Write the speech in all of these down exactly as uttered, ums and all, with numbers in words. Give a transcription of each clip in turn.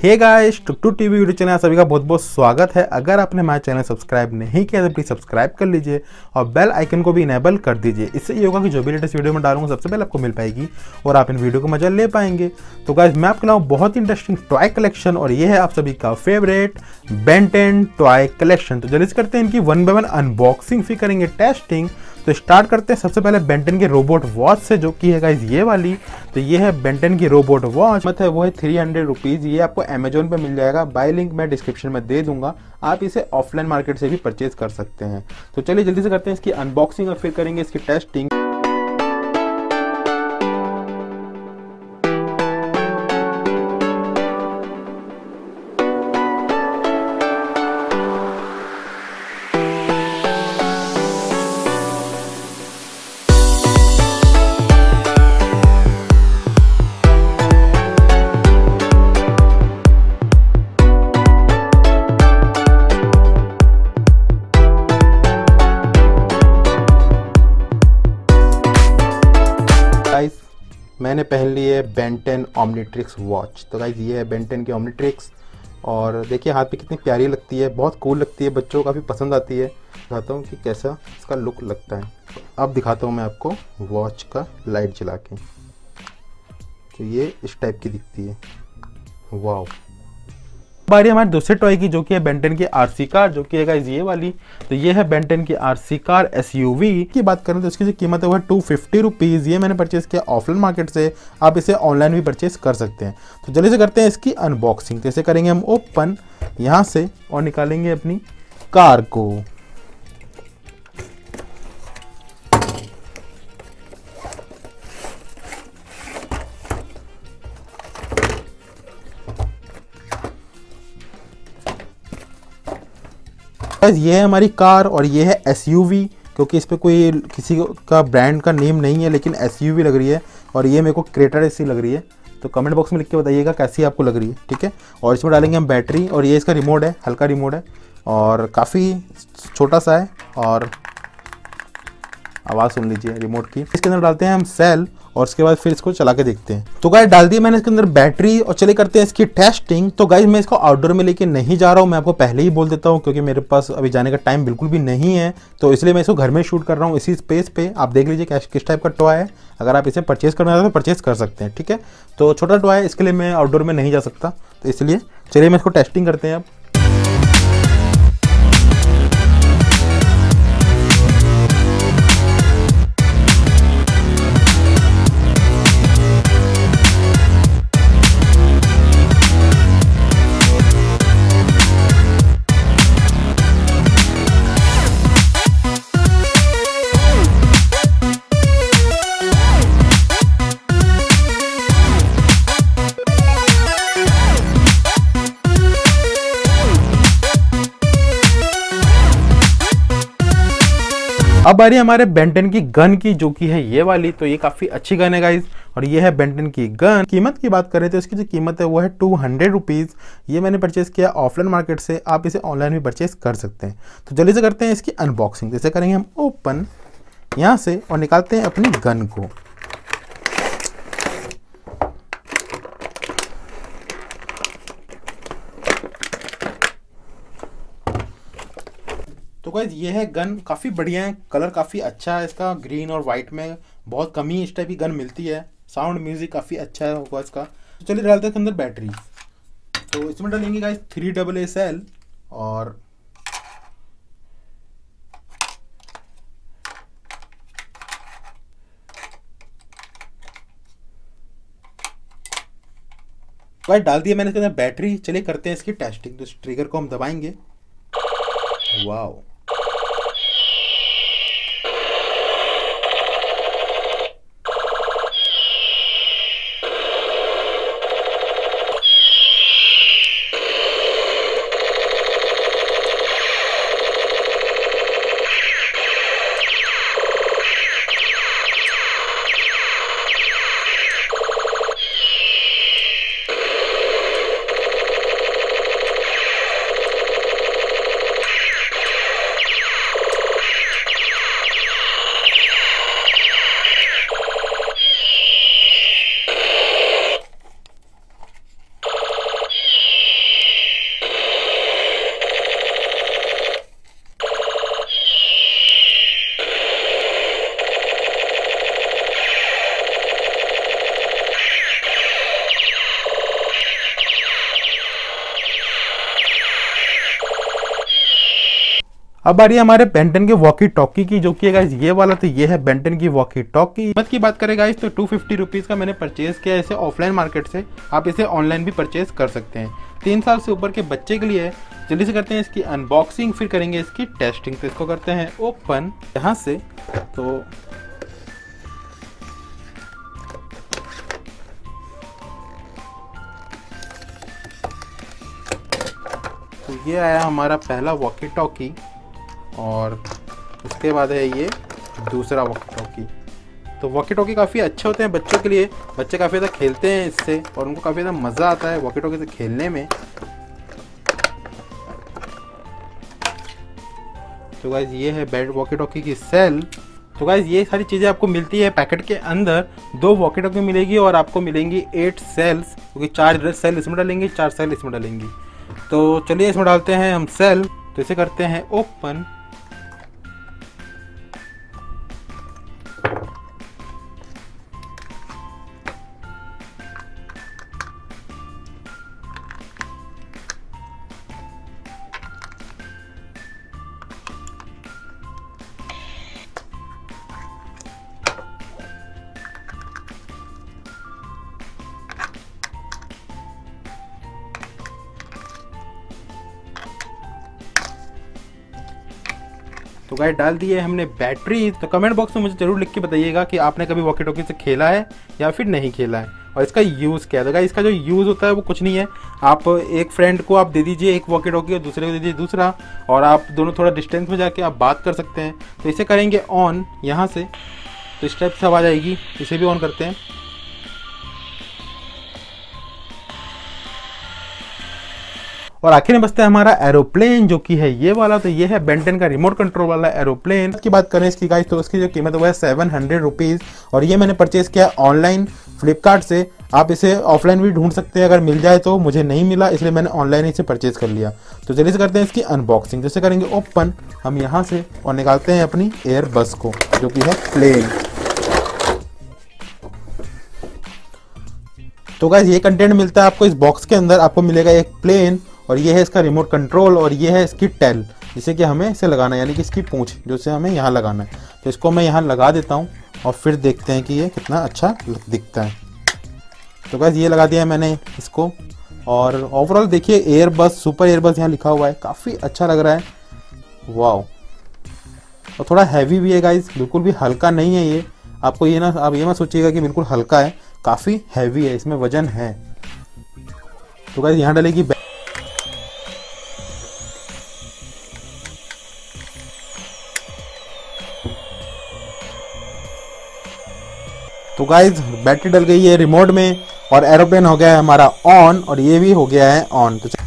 हे guys, tuk tuk TV video channel सभी का बहुत बहुत स्वागत है। अगर आपने हमारे चैनल सब्सक्राइब नहीं किया तो प्लीज़ सब्सक्राइब कर लीजिए और बेल आइकन को भी इनेबल कर दीजिए। इससे ये होगा कि जो भी लेटेस्ट वीडियो में डालूंगा सबसे पहले आपको मिल पाएगी और आप इन वीडियो को मजा ले पाएंगे। तो गाइस, मैं आपके लाऊं बहुत ही इंटरेस्टिंग टॉय कलेक्शन और ये है आप सभी का favourite Ben Ten toy collection. तो जल्दी से करते हैं इनकी वन बाय वन अनबॉक्सिंग, फिर करेंगे टेस्टिंग। तो स्टार्ट करते हैं सबसे पहले बेन टेन के रोबोट वॉच से, जो कि है गाइस ये वाली। तो ये है बेन टेन की रोबोट वॉच, मतलब वो है थ्री हंड्रेड रुपीज़। ये आपको अमेजोन पे मिल जाएगा, बाय लिंक मैं डिस्क्रिप्शन में दे दूंगा। आप इसे ऑफलाइन मार्केट से भी परचेज कर सकते हैं। तो चलिए जल्दी से करते हैं इसकी अनबॉक्सिंग और फिर करेंगे इसकी टेस्टिंग। गाइस, मैंने पहन ली है बेन टेन ओमनिट्रिक्स वॉच। तो गाइस, ये है बेन टेन की ओमनिट्रिक्स और देखिए हाथ पे कितनी प्यारी लगती है, बहुत कूल लगती है, बच्चों को काफ़ी पसंद आती है। दिखाता हूँ कि कैसा इसका लुक लगता है। अब दिखाता हूँ मैं आपको वॉच का लाइट जला के। तो ये इस टाइप की दिखती है। वाओ। बारी हमारे दूसरे टॉय की, जो कि है बेन टेन की आरसी कार, जो कि है गाइस ये वाली। तो ये है बेन टेन की आरसी कार एसयूवी की बात करें तो इसकी जो कीमत है वो है टू फिफ्टी रुपीज़। ये मैंने परचेस किया ऑफलाइन मार्केट से, आप इसे ऑनलाइन भी परचेस कर सकते हैं। तो जल्दी से करते हैं इसकी अनबॉक्सिंग। तो इसे करेंगे हम ओपन यहाँ से और निकालेंगे अपनी कार को। ये है हमारी कार और ये है एसयूवी, क्योंकि इस पे कोई किसी का ब्रांड का नेम नहीं है, लेकिन एसयूवी लग रही है और ये मेरे को क्रेटा ऐसी लग रही है। तो कमेंट बॉक्स में लिख के बताइएगा कैसी आपको लग रही है, ठीक है। और इसमें डालेंगे हम बैटरी और ये इसका रिमोट है, हल्का रिमोट है और काफ़ी छोटा सा है और आवाज़ सुन लीजिए रिमोट की। इसके अंदर डालते हैं हम सेल और उसके बाद फिर इसको चला के देखते हैं। तो गाइस, डाल दिया मैंने इसके अंदर बैटरी और चले करते हैं इसकी टेस्टिंग। तो गाइस, मैं इसको आउटडोर में लेके नहीं जा रहा हूँ, मैं आपको पहले ही बोल देता हूँ, क्योंकि मेरे पास अभी जाने का टाइम बिल्कुल भी नहीं है। तो इसलिए मैं इसको घर में शूट कर रहा हूँ इसी स्पेस पे। आप देख लीजिए क्या किस टाइप का टॉय है। अगर आप इसे परचेज करना चाहते हो तो परचेज कर सकते हैं, ठीक है। तो छोटा टॉय है, इसके लिए मैं आउटडोर में नहीं जा सकता, तो इसलिए चलिए मैं इसको टेस्टिंग करते हैं अब। अब बारी हमारे बेन टेन की गन की, जो कि है ये वाली। तो ये काफ़ी अच्छी गन है गाइज और ये है बेन टेन की गन। कीमत की बात करें तो इसकी जो कीमत है वो है टू हंड्रेड रुपीज़। ये मैंने परचेस किया ऑफलाइन मार्केट से, आप इसे ऑनलाइन भी परचेस कर सकते हैं। तो जल्दी से करते हैं इसकी अनबॉक्सिंग। जैसे करेंगे हम ओपन यहाँ से और निकालते हैं अपनी गन को। तो गाइस, ये है गन, काफ़ी बढ़िया है, कलर काफ़ी अच्छा है इसका, ग्रीन और वाइट में बहुत कम ही इस टाइप की गन मिलती है। साउंड म्यूजिक काफ़ी अच्छा है होगा इसका। तो चलिए डालते हैं इसके अंदर बैटरी। तो इसमें डालेंगे guys three double A cell और गाइस डाल दिया मैंने इसके अंदर बैटरी। चलिए करते हैं इसकी टेस्टिंग। तो इस ट्रिगर को हम दबाएंगे। वाओ। अब बारी है हमारे बेंटन के वॉकी टॉकी की, जो कि गाइस ये वाला, तो ये है बेंटन की वॉकी टॉकी। कीमत की बात करें गाइस तो टू फिफ्टी रुपीज़ का मैंने परचेज किया है इसे ऑफलाइन मार्केट से। आप इसे ऑनलाइन भी परचेज कर सकते हैं। तीन साल से ऊपर के बच्चे के लिए है। जल्दी से करते हैं इसकी अनबॉक्सिंग, फिर करेंगे इसकी टेस्टिंग। तो इसको करते हैं ओपन यहाँ से। तो तो ये आया हमारा पहला वॉकी टॉकी और उसके बाद है ये दूसरा वॉकी टॉकी। तो वॉकी टॉकी काफ़ी अच्छे होते हैं बच्चों के लिए। बच्चे काफ़ी ज़्यादा खेलते हैं इससे और उनको काफ़ी ज़्यादा मज़ा आता है वॉकी टॉकी से खेलने में। तो गाइज ये है बैड वॉकी टॉकी की सेल। तो गाइज ये सारी चीज़ें आपको मिलती है पैकेट के अंदर। दो वॉकी टॉकी मिलेगी और आपको मिलेंगी एट सेल्स, क्योंकि चार सेल इसमें डालेंगे, चार सेल इसमें डालेंगी। तो चलिए इसमें डालते हैं हम सेल। तो इसे करते हैं ओपन। तो गाइस डाल दिए हमने बैटरी। तो कमेंट बॉक्स में मुझे जरूर लिख के बताइएगा कि आपने कभी वॉकी टॉकी से खेला है या फिर नहीं खेला है और इसका यूज़ क्या है। तो गाइस इसका जो यूज़ होता है वो कुछ नहीं है। आप एक फ्रेंड को आप दे दीजिए एक वॉकी टॉकी और दूसरे को दे दीजिए दूसरा, और आप दोनों थोड़ा डिस्टेंस में जाके आप बात कर सकते हैं। तो इसे करेंगे ऑन यहाँ से। तो इस टाइप से आवाज़ आएगी। इसे भी ऑन करते हैं। और आखिर में बचता है हमारा एरोप्लेन, जो कि है ये वाला। तो ये है बेंटन का रिमोट कंट्रोल वाला एरोप्लेन। की बात करें इसकी गाइस तो उसकी जो कीमत है वो है सेवन हंड्रेड रुपीज़ और ये मैंने परचेज किया ऑनलाइन फ्लिपकार्ट से। आप इसे ऑफलाइन भी ढूंढ सकते हैं अगर मिल जाए तो। मुझे नहीं मिला इसलिए मैंने ऑनलाइन इसे परचेज कर लिया। तो जल्दी से करते हैं इसकी अनबॉक्सिंग। जैसे करेंगे ओपन हम यहाँ से और निकालते हैं अपनी एयर बस को, जो कि है प्लेन। तो गाइस ये कंटेंट मिलता है आपको इस बॉक्स के अंदर। आपको मिलेगा एक प्लेन और ये है इसका रिमोट कंट्रोल और ये है इसकी टेल, जिसे कि हमें इसे लगाना है, यानी कि इसकी पूंछ जो से हमें यहाँ लगाना है। तो इसको मैं यहाँ लगा देता हूँ और फिर देखते हैं कि ये कितना अच्छा दिखता है। तो गाइस ये लगा दिया है मैंने इसको और ओवरऑल देखिए एयर बस, सुपर एयर बस यहाँ लिखा हुआ है। काफ़ी अच्छा लग रहा है, वाओ। और थोड़ा हैवी भी है गाइस, बिल्कुल भी हल्का नहीं है ये। आपको ये ना आप ये मत सोचिएगा कि बिल्कुल हल्का है, काफ़ी हैवी है, इसमें वजन है। तो गाइस यहाँ डालेगी तो गाइज बैटरी डल गई है रिमोट में और एरोप्लेन हो गया है हमारा ऑन और ये भी हो गया है ऑन। तो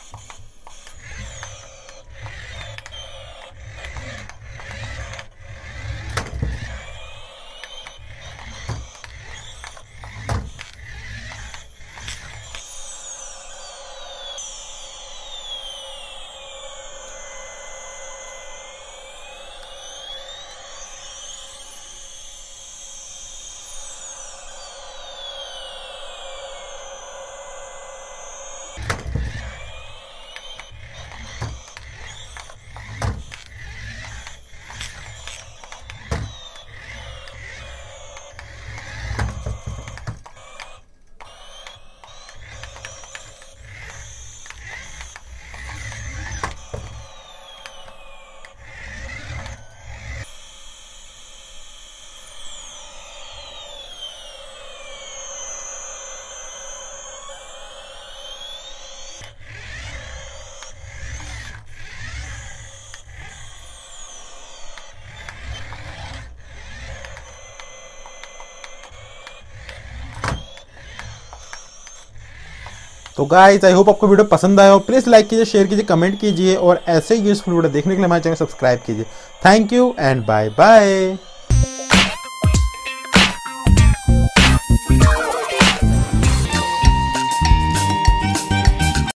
तो गाइस आई होप आपको वीडियो पसंद आया हो। प्लीज़ लाइक कीजिए, शेयर कीजिए, कमेंट कीजिए और ऐसे ही यूजफुल वीडियो देखने के लिए हमारे चैनल सब्सक्राइब कीजिए। Thank you and bye bye.